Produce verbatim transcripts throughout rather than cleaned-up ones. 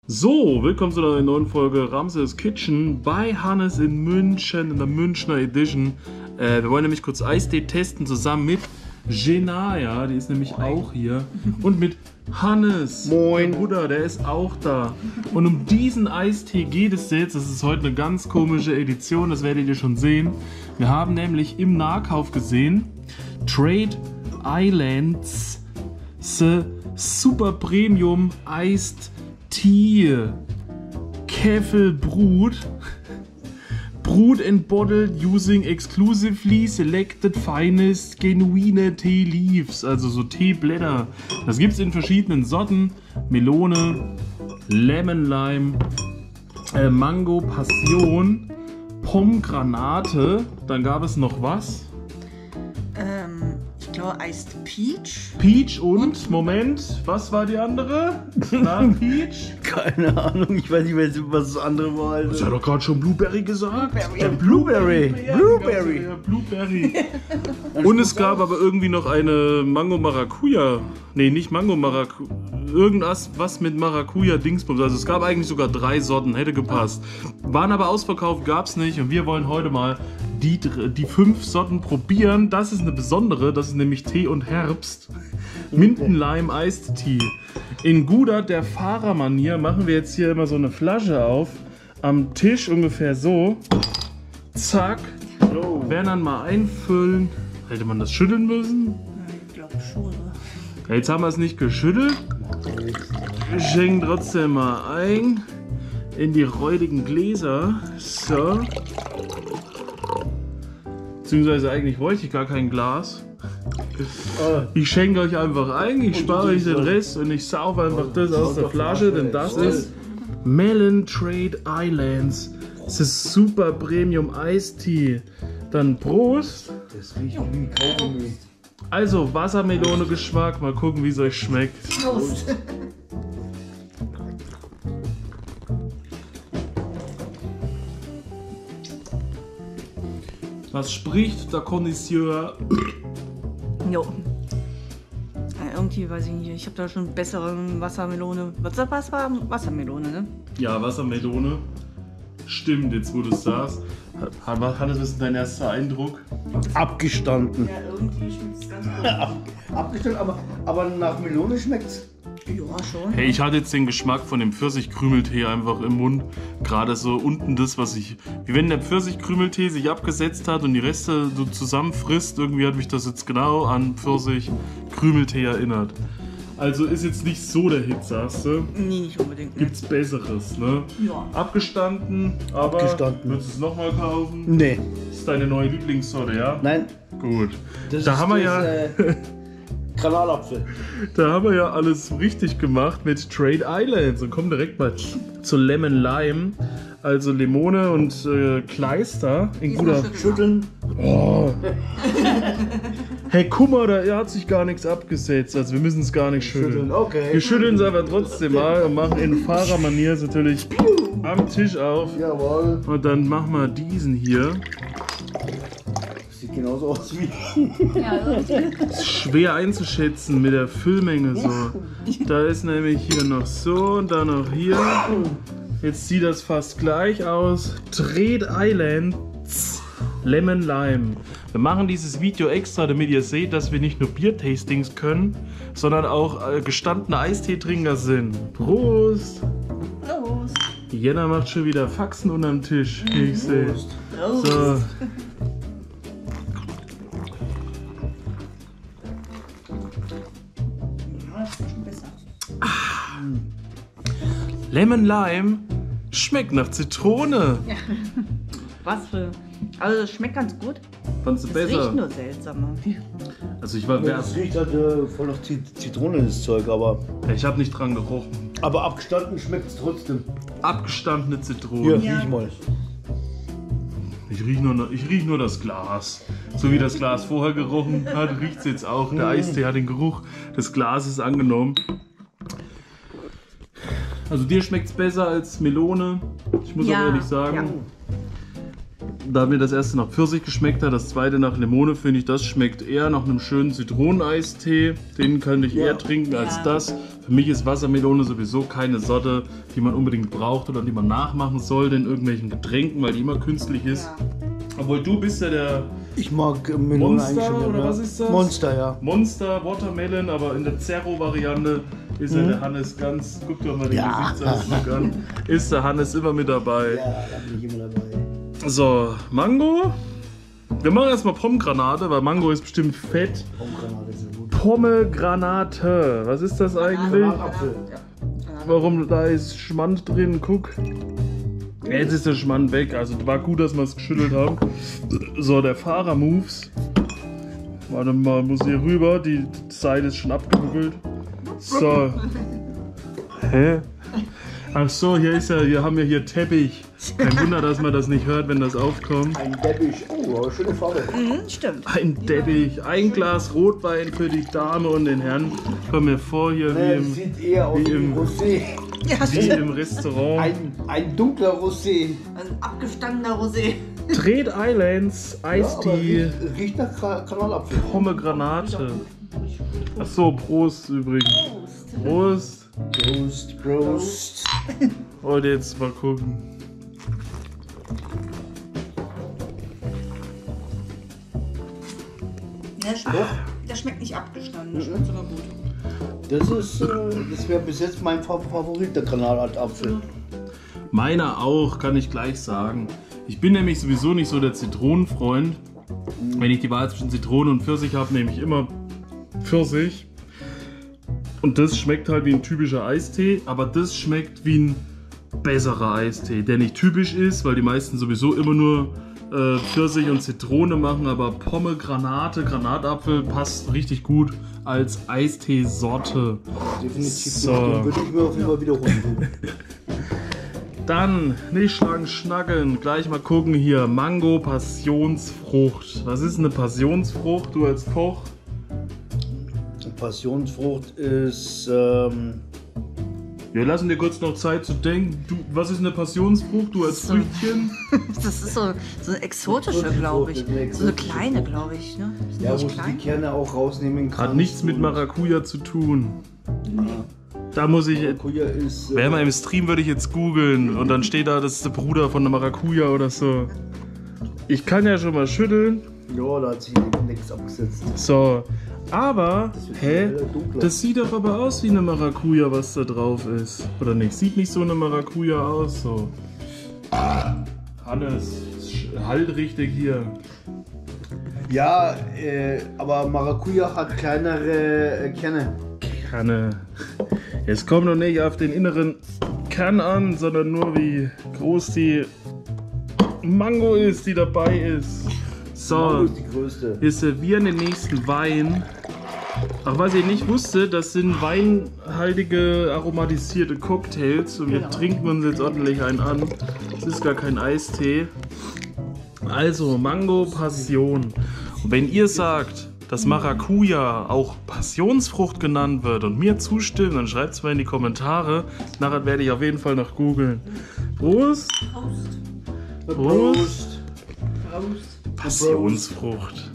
So, willkommen zu einer neuen Folge Ramses Kitchen bei Hannes in München, in der Münchner Edition. Äh, wir wollen nämlich kurz Eistee testen zusammen mit Genaya, die ist nämlich auch hier. Und mit Hannes, Moin. der Bruder, der ist auch da. Und um diesen Eistee geht es jetzt. Das ist heute eine ganz komische Edition, das werdet ihr schon sehen. Wir haben nämlich im Nahkauf gesehen Trade Islands The Super Premium Iced Tea Keffel Brut Brewed and bottled using exclusively selected finest genuine tea leaves, also so Teeblätter. Das gibt es in verschiedenen Sorten: Melone, Lemon Lime, äh, Mango Passion, Pomegranate. Dann gab es noch was? Ähm, ich glaube Iced Peach. Peach und, und, Moment, was war die andere? Na, Peach? Keine Ahnung, ich weiß nicht mehr, was das andere war. Also. Ich habe doch gerade schon Blueberry gesagt. Blueberry. Ja, Blueberry. Blueberry. Ja, Blueberry. Und es gab aber irgendwie noch eine Mango Maracuja. Nee, nicht Mango Maracuja. Irgendwas was mit Maracuja Dingsbums. Also es gab eigentlich sogar drei Sorten, hätte gepasst. Waren aber ausverkauft, gab es nicht. Und wir wollen heute mal die, die fünf Sorten probieren. Das ist eine besondere, das ist nämlich Tee und Herbst. Minten-Lime Iced Tea. In guter der Fahrermanier machen wir jetzt hier immer so eine Flasche auf. Am Tisch ungefähr so. Zack. Werden dann mal einfüllen. Hätte man das schütteln müssen? Ich glaube schon. Ja, jetzt haben wir es nicht geschüttelt. Wir schenken trotzdem mal ein in die räudigen Gläser. So. Beziehungsweise eigentlich wollte ich gar kein Glas. Ich schenke euch einfach ein, ich spare euch den Rest und ich saufe einfach das aus der Flasche, denn das ist Melon Trade Islands. Das ist Super Premium Iced Tea. Dann Prost. Das riecht wie Kaugummi. Also Wassermelone Geschmack, mal gucken wie es euch schmeckt. Prost. Was spricht der Connoisseur? Jo. Ja, irgendwie weiß ich nicht, ich habe da schon bessere Wassermelone. Was, was war Wassermelone, ne? Ja, Wassermelone. Stimmt, jetzt wo du es sagst. Hannes, was ist dein erster Eindruck? Abgestanden. Ja, irgendwie schmeckt es ganz gut. Abgestanden, aber, aber nach Melone schmeckt's. Ja, schon. Hey, ich hatte jetzt den Geschmack von dem Pfirsichkrümeltee einfach im Mund. Gerade so unten das, was ich... Wie wenn der Pfirsichkrümeltee sich abgesetzt hat und die Reste so zusammenfrisst. Irgendwie hat mich das jetzt genau an Pfirsichkrümeltee erinnert. Also ist jetzt nicht so der Hit, sagst du? Nee, nicht unbedingt. Ne? Gibt's Besseres, ne? Ja. Abgestanden, aber Abgestanden. würdest du es nochmal kaufen? Nee. Das ist deine neue Lieblingssorte, ja? Nein. Gut. Das Da ist haben wir das, ja... Äh, Granatapfel. Da haben wir ja alles richtig gemacht mit Trade Islands und kommen direkt mal zu Lemon Lime, also Limone und äh, Kleister in guter Schütteln. Oh. Hey, guck mal, da hat sich gar nichts abgesetzt, also wir müssen es gar nicht schütteln. Schütteln, okay. Wir schütteln es aber trotzdem mal und machen in Fahrermanier natürlich am Tisch auf. Jawohl. Und dann machen wir diesen hier. Sieht genauso aus wie. Ist schwer einzuschätzen mit der Füllmenge so. Da ist nämlich hier noch so und dann noch hier. Jetzt sieht das fast gleich aus. Trade Islands Lemon Lime. Wir machen dieses Video extra, damit ihr seht, dass wir nicht nur Biertastings können, sondern auch äh, gestandene Eisteetrinker sind. Prost! Prost. Jenna macht schon wieder Faxen unterm Tisch, wie ich sehe. Prost. So. Ja, das ist schon besser. Lemon Lime schmeckt nach Zitrone. Ja. Was für... Also es schmeckt ganz gut. Fandst du Es besser? riecht nur seltsam. Also ich war Ja, das riecht halt äh, voll nach Zit- Zitrone, das Zeug, aber. ich habe nicht dran gerochen. Aber abgestanden schmeckt's trotzdem. Abgestandene Zitrone. Hier, Ja. riech mal. Ich riech nur, ich riech nur das Glas. So wie das Glas vorher gerochen hat, riecht es jetzt auch. Der Eistee hat den Geruch des Glases angenommen. Also dir schmeckt es besser als Melone. Ich muss Ja, auch ehrlich sagen. ja. Da mir das erste nach Pfirsich geschmeckt hat, das zweite nach Limone, finde ich, das schmeckt eher nach einem schönen Zitroneneistee. Den könnte ich Ja. eher trinken als Ja. das. Für mich ist Wassermelone sowieso keine Sorte, die man unbedingt braucht oder die man nachmachen sollte in irgendwelchen Getränken, weil die immer künstlich ist. Ja. Obwohl du bist ja der Ich mag äh, Melone Monster eigentlich schon. oder ja. was ist das? Monster, ja. Monster Watermelon, aber in der Zero-Variante ist ja Mhm. der Hannes ganz, guck doch mal den Ja. Gesichtsausdruck an, ist der Hannes immer mit dabei. Ja, da bin ich immer dabei. So, Mango. Wir machen erstmal Pomgranate, weil Mango ist bestimmt fett. Pomgranate sind gut. Pomegranate, was ist das eigentlich? Granatapfel. Ja. Warum, da ist Schmand drin, guck. Jetzt ist der Schmand weg, also war gut, dass wir es geschüttelt haben. So, der Fahrer-Moves. Warte mal, muss hier rüber, die Seite ist schon abgebuckelt. So. Hä? Ach so, hier ist ja, hier haben wir hier Teppich. Kein Wunder, dass man das nicht hört, wenn das aufkommt. Ein Teppich. Oh, aber schöne Farbe. Mhm, stimmt. Ein Teppich, ein Glas Rotwein für die Dame und den Herrn. Komm mir vor hier wie Nee, das im, sieht eher aus wie wie im- Rosé. Ja, wie stimmt. im Restaurant. Ein, ein dunkler Rosé. Ein abgestandener Rosé. Trade Islands, Ja, aber Eistee, riecht, riecht nach Ka- Kanalapfel. Pomegranate. Ach so, Prost übrigens. Prost. Prost, Prost. Und jetzt mal gucken. Der schmeckt, der schmeckt nicht abgestanden, der schmeckt sogar gut. Das ist, äh, das wäre bis jetzt mein Fa- Favorit, der Kanalapfel. Meiner auch, kann ich gleich sagen. Ich bin nämlich sowieso nicht so der Zitronenfreund. Wenn ich die Wahl zwischen Zitrone und Pfirsich habe, nehme ich immer Pfirsich. Und das schmeckt halt wie ein typischer Eistee, aber das schmeckt wie ein besserer Eistee, der nicht typisch ist, weil die meisten sowieso immer nur äh, Pfirsich und Zitrone machen, aber Pomegranate, Granatapfel passt richtig gut als Eistee-Sorte. Definitiv. So. Den würde ich mir auf jeden Fall wiederholen. Dann nicht lang schnacken, gleich mal gucken hier. Mango Passionsfrucht. Was ist eine Passionsfrucht, du als Koch? Passionsfrucht ist, ähm, Wir lassen dir kurz noch Zeit zu denken. Du, was ist eine Passionsfrucht, du als So. Früchtchen? Das ist so, so eine exotische, glaube ich. Das ist eine So eine exotische kleine, Frucht. glaube ich. Ne? Ist die ja, wo nicht du die klein? Kerne auch rausnehmen kannst. Hat nichts mit und- Maracuja zu tun. Da muss ich. Maracuja ist. Wäre mal Äh, im Stream, würde ich jetzt googeln und dann steht da, das ist der Bruder von der Maracuja oder so. Ich kann ja schon mal schütteln. ja, da hat sich nichts abgesetzt. So. Aber, wird hä? heller, dunkler. Das sieht doch aber aus wie eine Maracuja, was da drauf ist. Oder nicht? Sieht nicht so eine Maracuja aus, so. Hannes, halt richtig hier. Ja, äh, aber Maracuja hat kleinere äh, Kerne. Kerne. Es kommt noch nicht auf den inneren Kern an, sondern nur wie groß die Mango ist, die dabei ist. Mango So, ist die größte. wir servieren den nächsten Wein. Ach, was ich nicht wusste, das sind weinhaltige, aromatisierte Cocktails und wir Genau. trinken uns jetzt ordentlich einen an. Es ist gar kein Eistee. Also, Mango Passion. Und wenn ihr sagt, dass Maracuja auch Passionsfrucht genannt wird und mir zustimmt, dann schreibt es mal in die Kommentare. Nachher werde ich auf jeden Fall noch googeln. Prost! Prost. Prost! Prost. Passionsfrucht.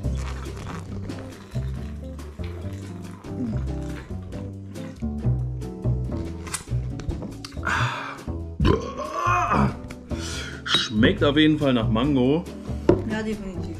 Schmeckt auf jeden Fall nach Mango, Ja, definitiv.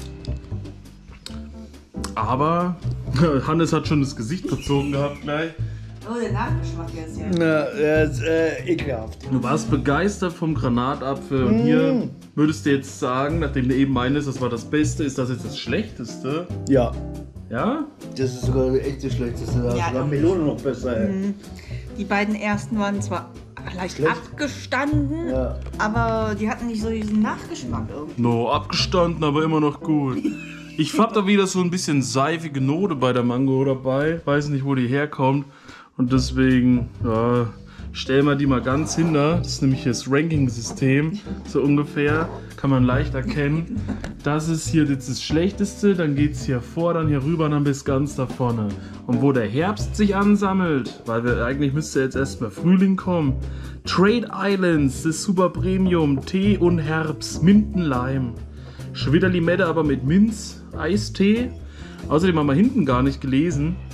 aber Hannes hat schon das Gesicht verzogen gehabt gleich. Oh, der Nachgeschmack jetzt hier. Na, er ist äh, ekelhaft. Du warst begeistert vom Granatapfel und hier würdest du jetzt sagen, nachdem du eben meinst, das war das Beste, ist das jetzt das Schlechteste? Ja, Ja? das ist sogar echt das Schlechteste. Da Ja, ist sogar doch. Melone noch besser. Ey. Die beiden ersten waren zwar leicht Schlecht. abgestanden, Ja. aber die hatten nicht so diesen Nachgeschmack irgendwie. No, abgestanden, aber immer noch gut. Ich hab da wieder so ein bisschen seifige Note bei der Mango dabei. Weiß nicht, wo die herkommt. Und deswegen, ja, stellen wir die mal ganz hinter. Das ist nämlich das Ranking-System, so ungefähr. Kann man leicht erkennen. Das ist hier jetzt das Schlechteste, dann geht es hier vor, dann hier rüber, dann bis ganz da vorne. Und wo der Herbst sich ansammelt, weil wir eigentlich müsste jetzt erstmal Frühling kommen. Trade Islands, das ist super Premium, Tee und Herbst, Mintenleim. Schon wieder Limette, aber mit Minz, Eistee. Außerdem haben wir hinten gar nicht gelesen.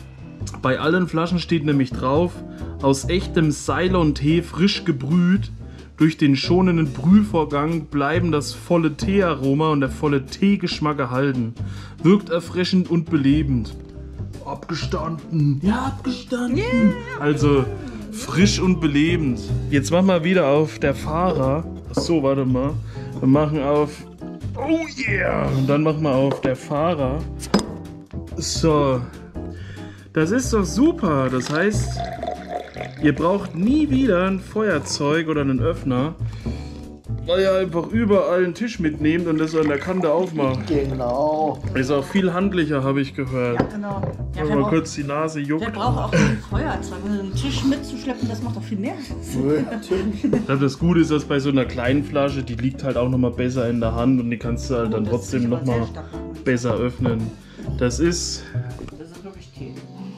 Bei allen Flaschen steht nämlich drauf, aus echtem Ceylon-Tee frisch gebrüht. Durch den schonenden Brühvorgang bleiben das volle Teearoma und der volle Teegeschmack erhalten. Wirkt erfrischend und belebend. Abgestanden. Ja, abgestanden. Yeah. Also frisch und belebend. Jetzt machen wir wieder auf der Fahrer. Achso, warte mal. Wir machen auf... Oh yeah! Und dann machen wir auf der Fahrer. So. Das ist doch super. Das heißt, ihr braucht nie wieder ein Feuerzeug oder einen Öffner, weil ihr einfach überall einen Tisch mitnehmt und das an der Kante aufmacht. Genau. Ist auch viel handlicher, habe ich gehört. Ja, genau. Ja, Wenn mal kurz die Nase juckt. Der braucht auch ein Feuerzeug. Einen Tisch mitzuschleppen, das macht doch viel mehr. Natürlich. Ich glaube, das Gute ist, dass bei so einer kleinen Flasche, die liegt halt auch nochmal besser in der Hand und die kannst du halt dann trotzdem nochmal besser öffnen. Das ist... Das ist wirklich Tee.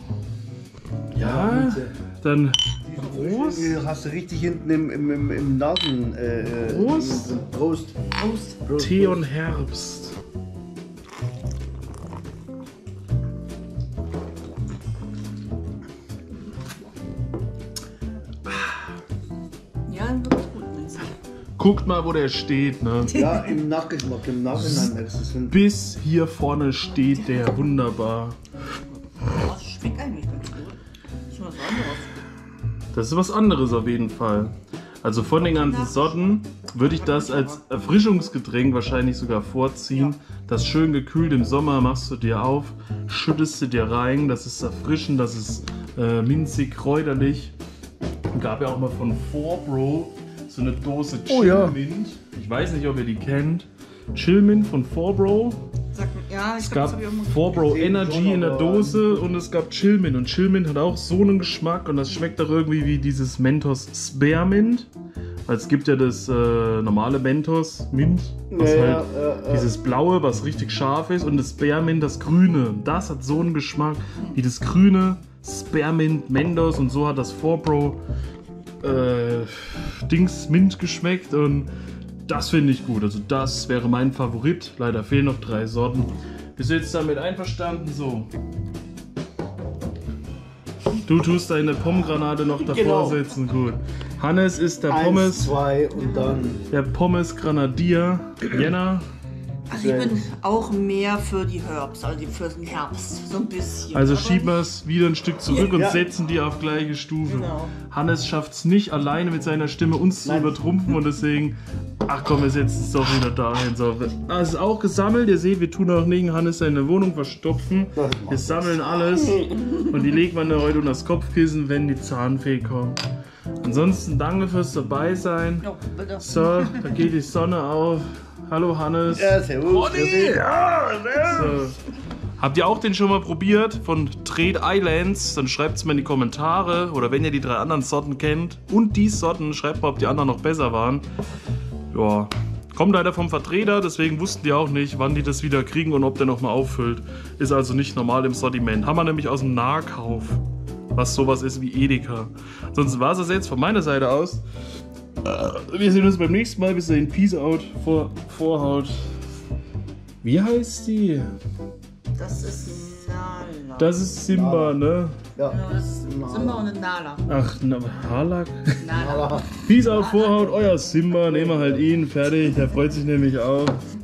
Ja, dann... Prost. Hast du richtig hinten im, im, im, im Nasen. Äh, Prost. Im, Prost. Prost. Prost. Tee und Herbst. Ja, wirklich gut. Mensch. Guckt mal, wo der steht, ne? Ja, im Nachgeschmack, im Nachhinein merkst du es. hin. Bis hier vorne steht der, wunderbar. Das schmeckt eigentlich ganz gut. Das ist was anderes. Das ist was anderes auf jeden Fall. Also von den ganzen Sorten würde ich das als Erfrischungsgetränk wahrscheinlich sogar vorziehen. Das schön gekühlt im Sommer machst du dir auf, schüttest du dir rein. Das ist erfrischend, das ist äh, minzig, kräuterlich. Gab ja auch mal von four bro so eine Dose Oh ja. Chillmint. Ich weiß nicht, ob ihr die kennt. Chillmint von four bro. Sag, ja, ich Es glaub, gab das hab ich auch mal four bro gesehen, Energy schon, in der aber- Dose und es gab Chillmint. Und Chillmint hat auch so einen Geschmack und das schmeckt auch irgendwie wie dieses Mentos Spearmint. Weil es gibt ja das äh, normale Mentos Mint, was Ja, halt ja, ja, ja. dieses blaue, was richtig scharf ist, und das Spearmint, das grüne. Das hat so einen Geschmack wie das grüne Spearmint Mentos, und so hat das four bro äh, Dings Mint geschmeckt, und das finde ich gut. Also das wäre mein Favorit. Leider fehlen noch drei Sorten. Bist du jetzt damit einverstanden? So. Du tust deine Pomgranate noch davor Genau. setzen. Gut. Hannes ist der Eins, Pommes, zwei und dann. der Pommes Granadier. Jenna. Also ich bin auch mehr für die Herbst, also für den Herbst, so ein bisschen. Also Aber schieben wir es wieder ein Stück zurück und Ja. setzen die auf gleiche Stufe. Genau. Hannes schafft es nicht alleine mit seiner Stimme uns Nein. zu übertrumpfen, und deswegen, ach komm, wir setzen es doch wieder dahin. So, ah, es ist auch gesammelt. Ihr seht, wir tun auch nicht Hannes seine Wohnung verstopfen. Wir sammeln alles und die legt man heute unter das Kopfkissen, wenn die Zahnfee kommt. Ansonsten danke fürs dabei sein. Ja, bitte. So, da geht die Sonne auf. Hallo Hannes. Ja, servus. grüß So. Habt ihr auch den schon mal probiert von Trade Islands? Dann schreibt es mal in die Kommentare. Oder wenn ihr die drei anderen Sorten kennt und die Sorten, schreibt mal, ob die anderen noch besser waren. Ja, kommt leider vom Vertreter, deswegen wussten die auch nicht, wann die das wieder kriegen und ob der nochmal auffüllt. Ist also nicht normal im Sortiment. Haben wir nämlich aus dem Nahkauf, was sowas ist wie Edeka. Sonst war es das jetzt von meiner Seite aus. Äh, Wir sehen uns beim nächsten Mal. Bis dahin, Peace out, vor, Vorhaut. Wie heißt die? Das ist Nala. Das ist Simba, ne? Ja. Genau, das ist Simba und eine Nala. Ach, na, Harlak. Nala. Peace out, Vorhaut, euer Simba. Nehmen wir halt ihn, fertig. Der freut sich nämlich auch.